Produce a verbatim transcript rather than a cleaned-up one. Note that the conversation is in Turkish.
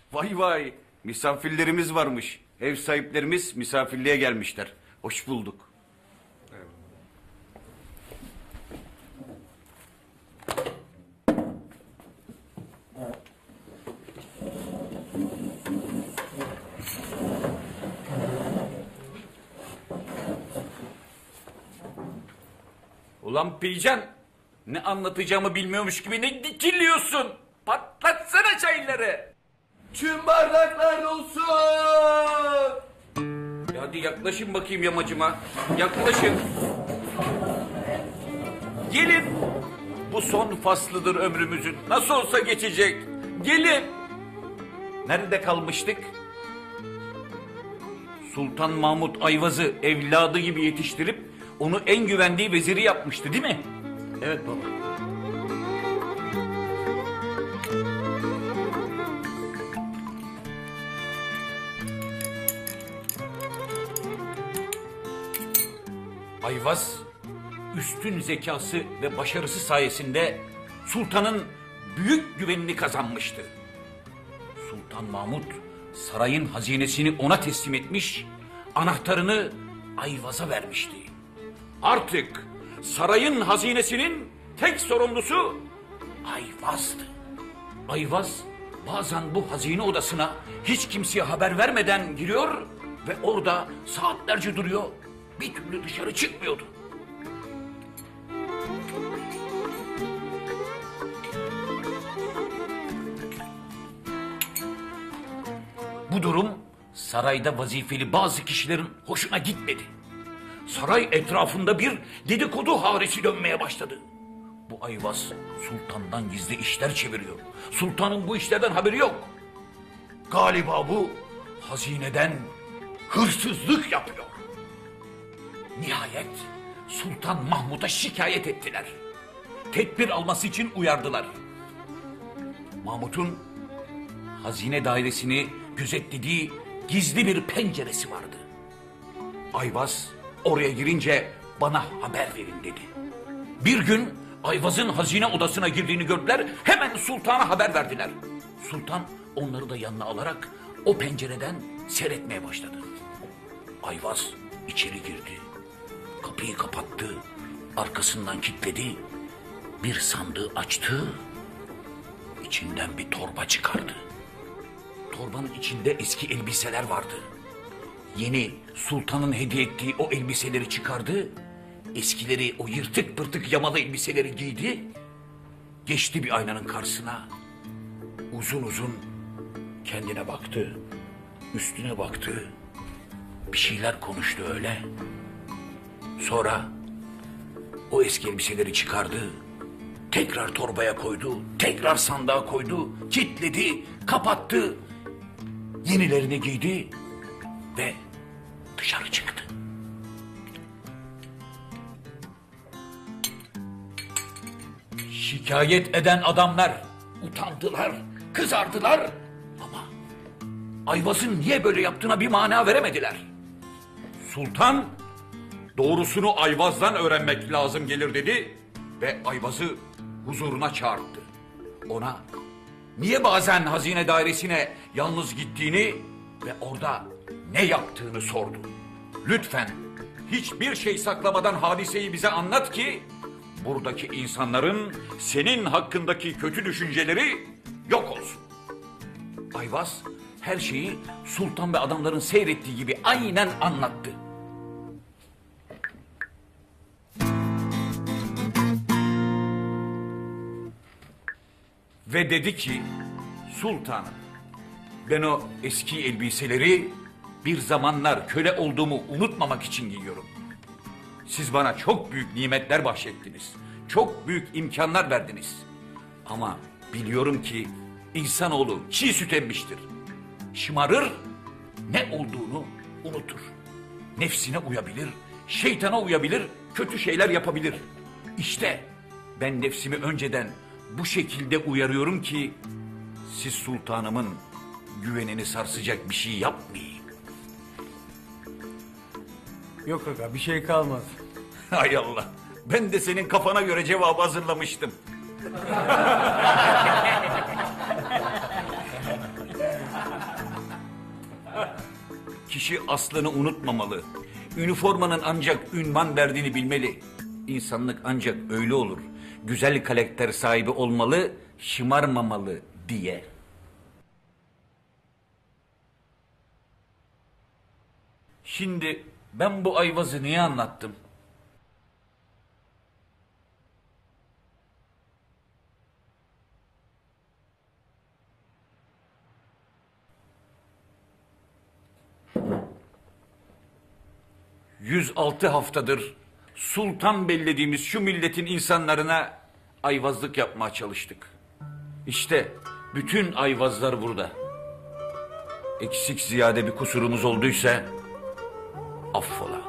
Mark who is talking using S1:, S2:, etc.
S1: Vay vay, misafirlerimiz varmış. Ev sahiplerimiz misafirliğe gelmişler. Hoş bulduk. Ulan Pican, ne anlatacağımı bilmiyormuş gibi ne dikiliyorsun? Patlatsana çayları.
S2: Tüm bardaklar dolsun.
S1: Ya hadi yaklaşın bakayım yamacıma. Yaklaşın. Gelin. Bu son faslıdır ömrümüzün. Nasıl olsa geçecek. Gelin. Nerede kalmıştık? Sultan Mahmut Ayvaz'ı evladı gibi yetiştirip onu en güvendiği veziri yapmıştı, değil mi? Evet baba. Ayvaz, üstün zekası ve başarısı sayesinde sultanın büyük güvenini kazanmıştı. Sultan Mahmut sarayın hazinesini ona teslim etmiş, anahtarını Ayvaz'a vermişti. Artık sarayın hazinesinin tek sorumlusu Ayvaz'dı. Ayvaz bazen bu hazine odasına hiç kimseye haber vermeden giriyor ve orada saatlerce duruyor. Bir türlü dışarı çıkmıyordu. Bu durum sarayda vazifeli bazı kişilerin hoşuna gitmedi. Saray etrafında bir dedikodu harisi dönmeye başladı. Bu Ayvaz sultandan gizli işler çeviriyor. Sultanın bu işlerden haberi yok. Galiba bu hazineden hırsızlık yapıyor. Nihayet Sultan Mahmud'a şikayet ettiler. Tedbir alması için uyardılar. Mahmud'un hazine dairesini gözetlediği gizli bir penceresi vardı. Ayvaz oraya girince bana haber verin dedi. Bir gün Ayvaz'ın hazine odasına girdiğini gördüler, hemen sultana haber verdiler. Sultan onları da yanına alarak o pencereden seyretmeye başladı. Ayvaz içeri girdi. Kapıyı kapattı, arkasından kilitledi, bir sandığı açtı, içinden bir torba çıkardı. Torbanın içinde eski elbiseler vardı. Yeni sultanın hediye ettiği o elbiseleri çıkardı, eskileri, o yırtık pırtık yamalı elbiseleri giydi, geçti bir aynanın karşısına, uzun uzun kendine baktı, üstüne baktı, bir şeyler konuştu öyle. Sonra o eski elbiseleri çıkardı, tekrar torbaya koydu, tekrar sandığa koydu, kilitledi, kapattı, yenilerini giydi ve dışarı çıktı. Şikayet eden adamlar utandılar, kızardılar ama Ayvaz'ın niye böyle yaptığına bir mana veremediler. Sultan doğrusunu Ayvaz'dan öğrenmek lazım gelir dedi ve Ayvaz'ı huzuruna çağırdı. Ona niye bazen hazine dairesine yalnız gittiğini ve orada ne yaptığını sordu. Lütfen hiçbir şey saklamadan hadiseyi bize anlat ki buradaki insanların senin hakkındaki kötü düşünceleri yok olsun. Ayvaz her şeyi sultan ve adamların seyrettiği gibi aynen anlattı. Ve dedi ki, sultanım, ben o eski elbiseleri bir zamanlar köle olduğumu unutmamak için giyiyorum. Siz bana çok büyük nimetler bahşettiniz. Çok büyük imkanlar verdiniz. Ama biliyorum ki insanoğlu çiğ süt emmiştir. Şımarır, ne olduğunu unutur. Nefsine uyabilir, şeytana uyabilir, kötü şeyler yapabilir. İşte ben nefsimi önceden bu şekilde uyarıyorum ki siz sultanımın güvenini sarsacak bir şey yapmayın.
S2: Yok aga, bir şey kalmadı.
S1: Hay Allah, ben de senin kafana göre cevabı hazırlamıştım. kişi aslını unutmamalı. Üniformanın ancak ünvan verdiğini bilmeli. İnsanlık ancak öyle olur. Güzel karakter sahibi olmalı, şımarmamalı diye. Şimdi ben bu Ayvaz'ı niye anlattım? yüz altı haftadır sultan bellediğimiz şu milletin insanlarına ayvazlık yapmaya çalıştık. İşte bütün ayvazlar burada. Eksik ziyade bir kusurumuz olduysa affola.